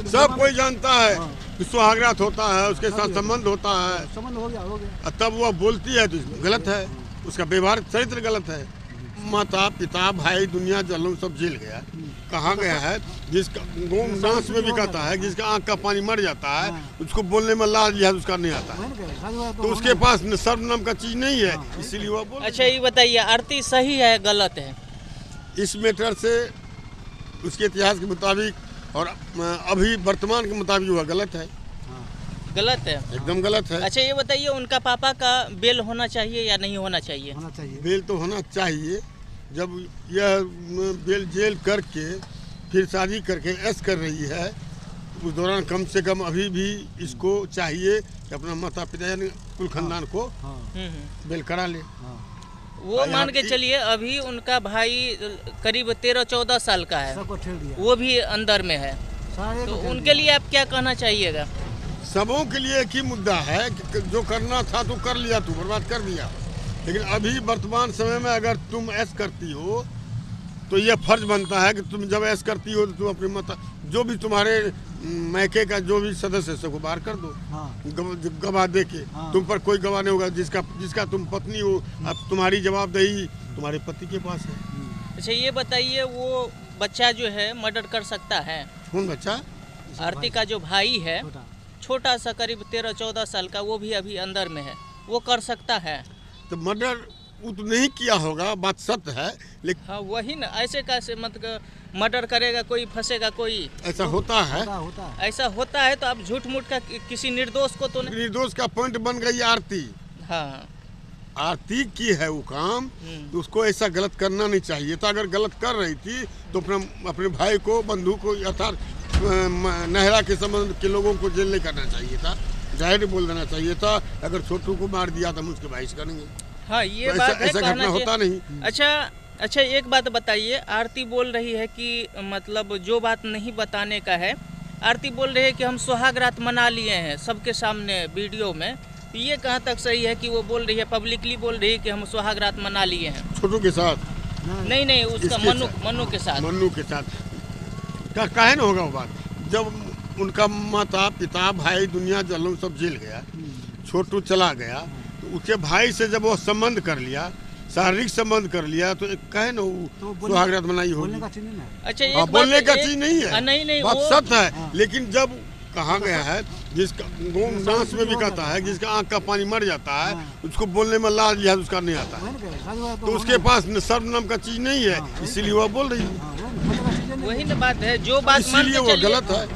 सब कोई जानता है कि सुहागरात होता है, उसके साथ संबंध होता है, संबंध हो गया। तब वह बोलती है तो इसमें गलत है, उसका व्यवहार चरित्र गलत है। माता पिता भाई दुनिया जन्म सब झेल गया, कहाँ गया है? जिसका सांस में भी कहता है, जिसका आँख का पानी मर जाता है, उसको बोलने में लाज लिहाज उसका नहीं आता है, तो उसके पास सर्व नाम का चीज नहीं है, इसीलिए वह बोल। अच्छा ये बताइए, आरती सही है गलत है? इस मैटर से उसके इतिहास के मुताबिक और अभी वर्तमान के मुताबिक वह गलत है। गलत है, एकदम गलत है। अच्छा ये बताइए, उनका पापा का बेल होना चाहिए या नहीं होना चाहिए? होना चाहिए। बेल तो होना चाहिए। जब यह बेल जेल करके फिर शादी करके ऐश कर रही है, उस दौरान कम से कम अभी भी इसको चाहिए कि अपना माता पिता यानी कुल खानदान को बेल करा ले। वो मान के चलिए अभी उनका भाई करीब 13-14 साल का है, वो भी अंदर में है, तो उनके लिए आप क्या कहना चाहिएगा? सबों के लिए एक ही मुद्दा है कि जो करना था तो कर लिया, तू बर्बाद कर दिया, लेकिन अभी वर्तमान समय में अगर तुम ऐश करती हो तो यह फर्ज बनता है कि तुम जब ऐश करती हो तो तुम अपनी माता जो भी तुम्हारे मैके का जो भी सदस्य है सबको बाहर कर दो। गवाह दे के तुम पर कोई गवाह नहीं होगा, जिसका तुम पत्नी हो, अब तुम्हारी जवाबदेही तुम्हारे पति के पास है। अच्छा ये बताइए, वो बच्चा जो है मर्डर कर सकता है? कौन बच्चा? आरती का जो भाई है, छोटा सा करीब 13-14 साल का, वो भी अभी अंदर में है, वो कर सकता है? तो मर्डर वो तो नहीं किया होगा, बात सत्य है, लेकिन हाँ वही ना, ऐसे कैसे मतलब मर्डर करेगा कोई, फंसेगा कोई? ऐसा होता है। ऐसा होता है तो आप झूठ मूठ का किसी निर्दोष को तो नहीं। निर्दोष का पॉइंट बन गई आरती। हाँ आरती की है वो काम, तो उसको ऐसा गलत करना नहीं चाहिए था। अगर गलत कर रही थी तो अपने भाई को, बंधु को अर्थात नहरा के संबंध के लोगों को जेल नहीं करना चाहिए था, जाहिर बोल देना चाहिए था। अगर छोटू को मार दिया तो हम उसके भाई से करेंगे। हाँ ये तो बात है, ऐसा घटना होता नहीं। अच्छा एक बात बताइए, आरती बोल रही है कि मतलब जो बात नहीं बताने का है, आरती बोल रही है कि हम सुहागरात मना लिए हैं सबके सामने वीडियो में, तो ये कहाँ तक सही है कि वो बोल रही है, पब्लिकली बोल रही है कि हम सुहागरात मना लिए हैं? छोटू के साथ नहीं, उसका मन्नू के साथ। मन्नू के साथ काहे न होगा वो बात? जब उनका माता पिता भाई दुनिया जन्म सब झेल गया, छोटू चला गया, तो उसके भाई से जब वो संबंध कर लिया, शारीरिक संबंध कर लिया, तो काहे न सुहागरात मनाई होगी? अच्छा बोलने का चीज नहीं है, नहीं बात सत्य है, लेकिन जब कहा गया है, जिसका सांस में भी कहता है, जिसका आँख का पानी मर जाता है, उसको बोलने में लाज लिहाज उसका नहीं आता है, तो उसके पास सर्व नाम का चीज नहीं है, इसीलिए वह बोल रही है। वही ना बात है, जो बात इसीलिए वो गलत है।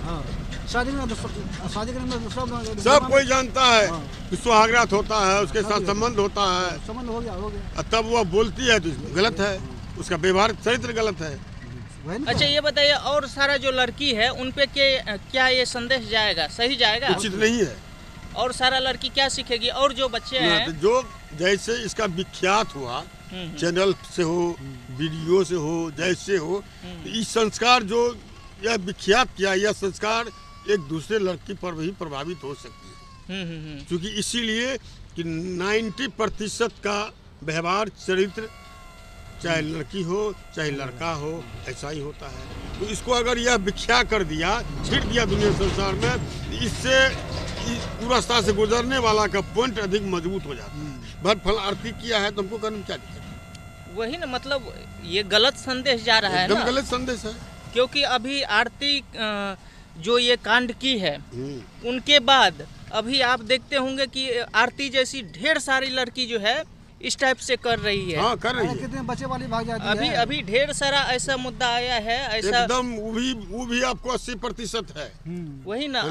सब कोई जानता है कि सुहागरात होता है, उसके साथ संबंध होता है, संबंध हो गया, तब वह बोलती है तो इसमें गलत है, उसका व्यवहार चरित्र गलत है। अच्छा ये बताइए, और सारा जो लड़की है उन पे क्या ये संदेश जाएगा, सही जाएगा? उचित नहीं है। और सारा लड़की क्या सीखेगी? और जो बच्चे हैं जो जैसे इसका विख्यात हुआ, चैनल से हो, वीडियो से हो, जैसे हो, इस संस्कार जो यह विख्यात किया, यह संस्कार एक दूसरे लड़की पर भी प्रभावित हो सकती है, क्योंकि इसीलिए कि 90% का व्यवहार चरित्र, चाहे लड़की हो चाहे लड़का हो, ऐसा ही होता है। तो इसको अगर यह विख्या कर दिया, छिड़ दिया दुनिया संसार में, इससे पूरा रास्ता से गुजरने वाला का पॉइंट अधिक मजबूत हो जाता है। भर फल आरती किया है तो हमको करने क्या दिक्कत? वही ना, मतलब ये गलत संदेश जा रहा है ना, गलत संदेश है, क्योंकि अभी आरती जो ये कांड की है, उनके बाद अभी आप देखते होंगे कि आरती जैसी ढेर सारी लड़की जो है इस टाइप से कर रही है। हाँ, कर रही है। कितने बच्चे वाली भाग जाती है। अभी ढेर सारा ऐसा मुद्दा आया है, ऐसा एकदम वो भी आपको 80% है। वही ना,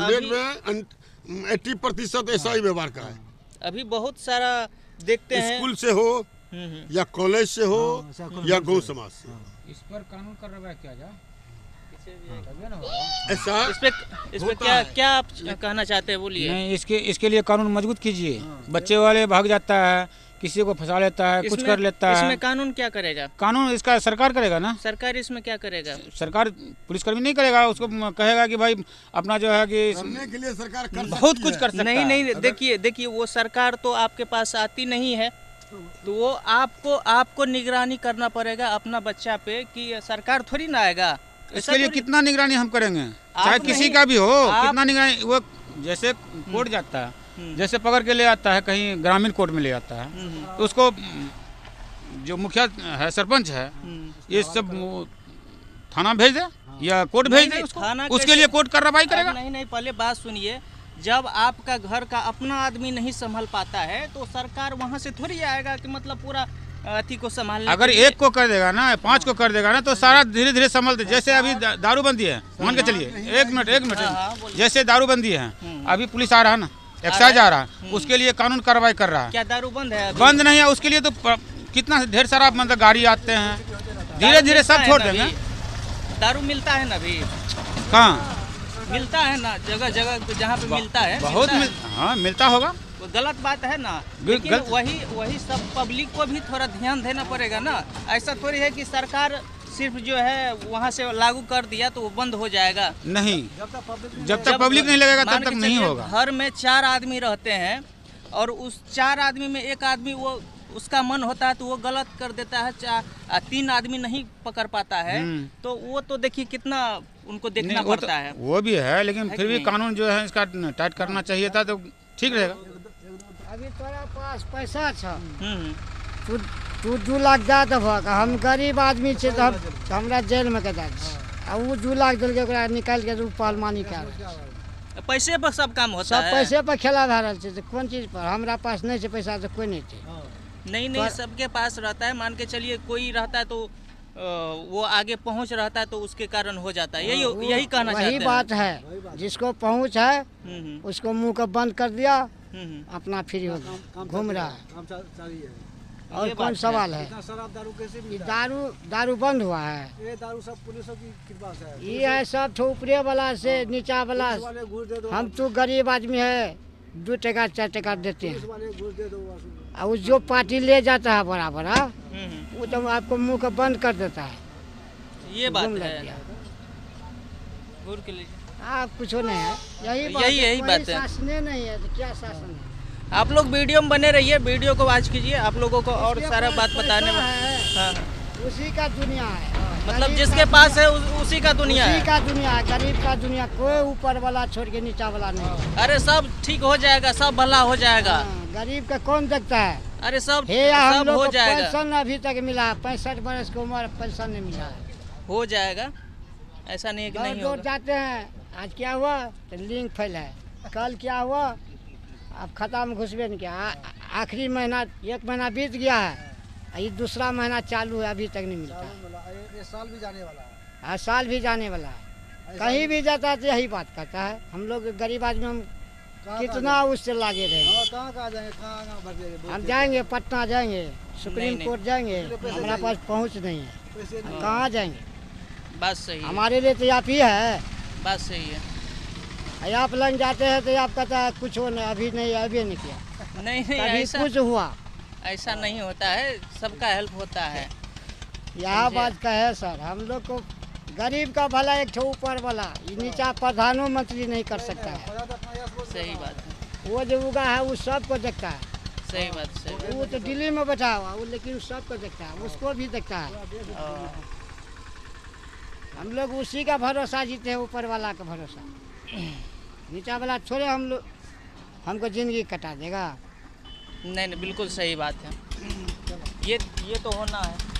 80% ऐसा ही व्यवहार का है। अभी बहुत सारा देखते हैं, स्कूल से हो या कॉलेज से हो या गौ समाज से। इस पर कानून कार्रवाई किया जाए, ऐसा इस पे क्या आप कहना चाहते हैं, बोलिए। नहीं, इसके लिए कानून मजबूत कीजिए। बच्चे वाले भाग जाता है, किसी को फंसा लेता है, कुछ कर लेता है। इसमें कानून क्या करेगा? कानून इसका सरकार करेगा ना। सरकार इसमें क्या करेगा? सरकार पुलिसकर्मी नहीं करेगा, उसको कहेगा कि भाई अपना जो है कि करने के लिए सरकार बहुत कुछ कर सकता है। नहीं, देखिए वो सरकार तो आपके पास आती नहीं है, तो वो आपको निगरानी करना पड़ेगा अपना बच्चा पे, कि सरकार थोड़ी ना आएगा। इसके लिए कितना निगरानी हम करेंगे, चाहे किसी का भी हो, कितना निगरानी। वो जैसे कोर्ट जाता है, जैसे पकड़ के ले आता है कहीं ग्रामीण कोर्ट में ले आता है, तो उसको जो मुखिया है, सरपंच है, ये सब थाना भेज दे या कोर्ट भेज दे उसको, उसके लिए कोर्ट कार्रवाई करेगा। नहीं, पहले बात सुनिए। जब आपका घर का अपना आदमी नहीं संभाल पाता है तो सरकार वहाँ से थोड़ी आएगा कि मतलब पूरा अथी को संभालने। अगर एक को कर देगा ना, 5 को कर देगा ना, तो सारा धीरे धीरे संभलते। जैसे अभी दारूबंदी है, मान के चलिए, एक मिनट, जैसे दारूबंदी है, अभी पुलिस आ रहा है ना, एक्साइज आ रहा है, उसके लिए कानून कार्रवाई कर रहा है। क्या दारू बंद है? बंद नहीं है, उसके लिए तो कितना ढेर सारा मतलब गाड़ी आते हैं, धीरे धीरे सब छोड़ देंगे। दारू मिलता है ना अभी? कहाँ मिलता है ना, जगह जगह जहाँ पे मिलता है, बहुत हाँ मिलता होगा। वो गलत बात है ना, लेकिन वही सब पब्लिक को भी थोड़ा ध्यान देना पड़ेगा ना। ऐसा थोड़ी है कि सरकार सिर्फ जो है वहाँ से लागू कर दिया तो वो बंद हो जाएगा। नहीं, जब तक पब्लिक नहीं लगेगा तब तक नहीं होगा। घर में 4 आदमी रहते हैं और उस 4 आदमी में एक आदमी वो उसका मन होता है तो वो गलत कर देता है, 3 आदमी नहीं पकड़ पाता है, तो वो तो देखिए कितना उनको देखना पड़ता है। वो भी है, लेकिन फिर भी कानून जो है इसका टाइट करना चाहिए था तो ठीक रहेगा। अभी तोरा पास पैसा छ, तू 2 लाख दे देबह, हम गरीब आदमी छे तो हमरा जेल में के दे आ वो 2 लाख देलके, ओकरा निकाल के पालमानी कर। पैसे पर सब काम होता है, सब पैसे पर खेला भए रहल छै। कोन चीज पर? हमरा पास नहीं है पैसा तो कोई नहीं है। नहीं, सबके पास रहता है। मान के चलिए कोई रहता है तो वो आगे पहुंच रहता है तो उसके कारण हो जाता है। यही कहना चाहते हैं। वही बात है, जिसको पहुंच है उसको मुंह को बंद कर दिया, अपना फ्री हो गया, घूम रहा है। और कौन सवाल है? शराब दारू कैसे ये दारू बंद हुआ है? ये दारू सब पुलिस की कृपा से है। ये है सब ऊपरे वाला से नीचा वाला। हम तो गरीब आदमी है, 2 टका 4 टका देते हैं, और जो पार्टी ले जाता है बड़ा बड़ा, वो तो आपको मुंह को बंद कर देता है। ये बात है। घूर के लीजिए। कुछ नहीं है, यही बात है। शासन नहीं है तो क्या शासन है? आप लोग वीडियो में बने रहिए, वीडियो को वॉच कीजिए, आप लोगों को और सारा बात बताने में। हाँ। उसी का दुनिया है, मतलब जिसके पास है उसी का दुनिया है। उसी का दुनिया है, गरीब का दुनिया। कोई ऊपर वाला छोड़ के नीचा वाला नहीं। अरे सब ठीक हो जाएगा, सब भला हो जाएगा। गरीब का कौन देखता है? अरे सब हो जाएगा। पेंशन अभी तक मिला है, 65 वर्ष की उम्र, पेंशन नहीं मिला है। हो जाएगा, ऐसा नहीं है कि नहीं होगा। जाते हैं, आज क्या हुआ तो लिंक फैला है, कल क्या हुआ, अब खाता में घुसबे नहीं किया। आखिरी महीना 1 महीना बीत गया है, ये दूसरा महीना चालू है, अभी तक नहीं मिलता। ये साल भी जाने वाला है। हाँ, साल भी जाने वाला है। कहीं भी जाता है तो यही बात करता है। हम लोग गरीब आदमी, हम कितना उससे लागे रहेंगे। कहाँ जाएंगे? हम जाएंगे पटना, जाएंगे सुप्रीम कोर्ट, जाएंगे, हमारा पास पहुँच नहीं है, कहाँ जाएंगे? बात सही है। हमारे लिए तो आप ही है। बात सही है। आप लग जाते हैं तो आप कहता है कुछ हो नहीं, अभी नहीं किया। नहीं, ऐसा कुछ हुआ ऐसा नहीं होता है, सबका हेल्प होता है। यह बात का है सर, हम लोग को गरीब का भला एक ठो ऊपर वाला, नीचा प्रधानमंत्री नहीं कर सकता है। सही बात है। वो जो उगा है वो सबको देखता है। सही बात, सही। वो तो दिल्ली में बैठा हुआ वो, लेकिन सबको देखता है, उसको भी देखता है। हम लोग उसी का भरोसा जीते हैं, ऊपर वाला का भरोसा। नीचा वाला छोड़े हम लोग, हमको जिंदगी कटा देगा। नहीं, बिल्कुल सही बात है। ये तो होना है।